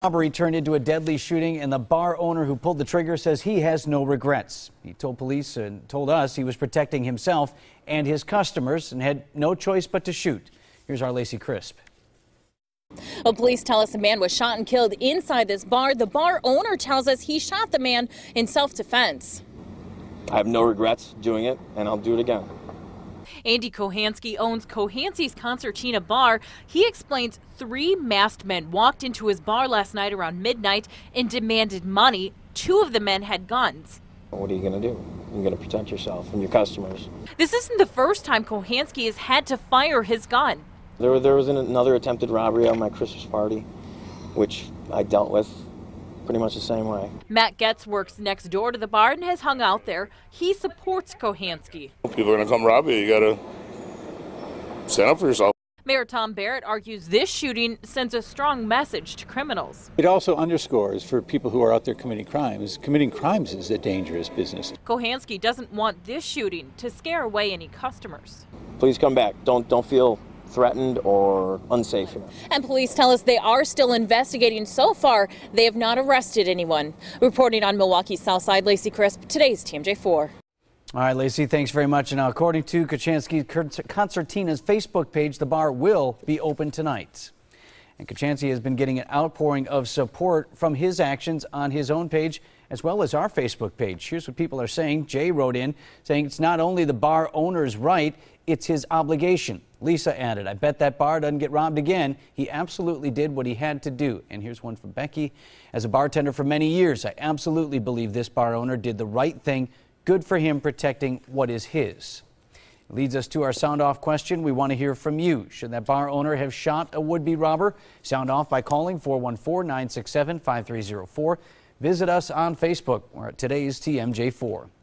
Robbery turned into a deadly shooting, and the bar owner who pulled the trigger says he has no regrets. He told police and told us he was protecting himself and his customers and had no choice but to shoot. Here's our Lacey Crisp. Well, police tell us a man was shot and killed inside this bar. The bar owner tells us he shot the man in self-defense. I have no regrets doing it, and I'll do it again. Andy Kohansky owns Kohansy's Concertina Bar. He explains 3 masked men walked into his bar last night around midnight and demanded money. 2 of the men had guns. What are you going to do? You're going to protect yourself and your customers. This isn't the first time Kohansky has had to fire his gun. There was another attempted robbery on my Christmas party, which I dealt with pretty much the same way. Matt Getz works next door to the bar and has hung out there. He supports Kohansky. People are going to come rob you. You got to stand up for yourself. Mayor Tom Barrett argues this shooting sends a strong message to criminals. It also underscores for people who are out there committing crimes is a dangerous business. Kohansky doesn't want this shooting to scare away any customers. Please come back. Don't feel threatened or unsafe here. And police tell us they are still investigating. So far, they have not arrested anyone. Reporting on Milwaukee's South Side, Lacey Crisp, today's TMJ4. All right, Lacey, thanks very much. And now, according to Kochansky Concertina's Facebook page, the bar will be open tonight. And Kochansky has been getting an outpouring of support from his actions on his own page as well as our Facebook page. Here's what people are saying. Jay wrote in saying it's not only the bar owner's right, it's his obligation. Lisa added, I bet that bar doesn't get robbed again. He absolutely did what he had to do. And here's one from Becky. As a bartender for many years, I absolutely believe this bar owner did the right thing. Good for him protecting what is his. Leads us to our sound off question. We want to hear from you. Should that bar owner have shot a would-be robber? Sound off by calling 414-967-5304. Visit us on Facebook. We're at today's TMJ4.